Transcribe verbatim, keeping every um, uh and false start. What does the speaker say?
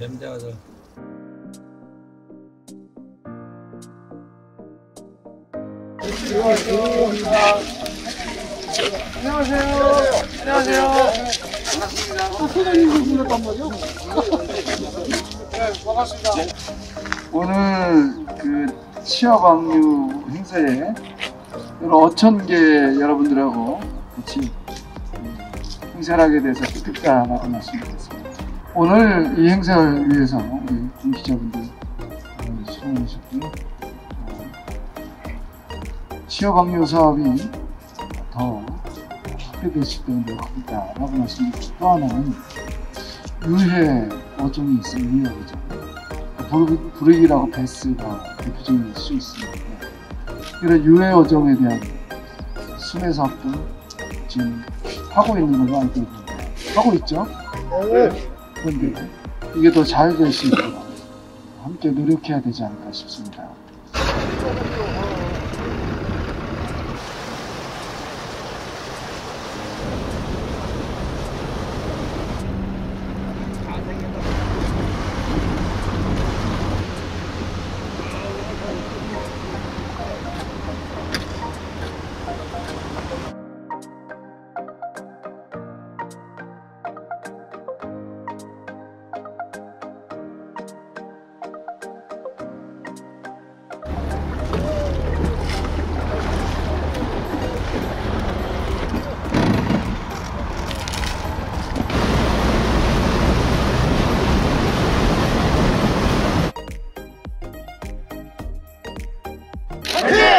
냄새가 저. 안녕하세요. 안녕하세요. 반갑습니다. 아, 소장님도 불렀단 말이요? 네, 반갑습니다. 오늘 그 치어방류 행사에 여러 어천 개 여러분들하고 같이 행사를 하게 돼서 기쁘다라고 말씀드렸습니다. 오늘 이 행사를 위해서 우리 공기자분들 수고하셨고요. 치어방류 사업이 더 확대되실 때문에 겁니다라고 말씀드리고, 또 하나는 유해 어종이 있어요. 유해 어종. 부르기라고 베스가 대표적일 수 있습니다. 이런 유해 어종에 대한 순회 사업도 지금 하고 있는 걸로 알고 있습니다. 하고 있죠? 네. 그런데 이게 더 잘 될 수 있도록 함께 노력해야 되지 않을까 싶습니다. 화이팅!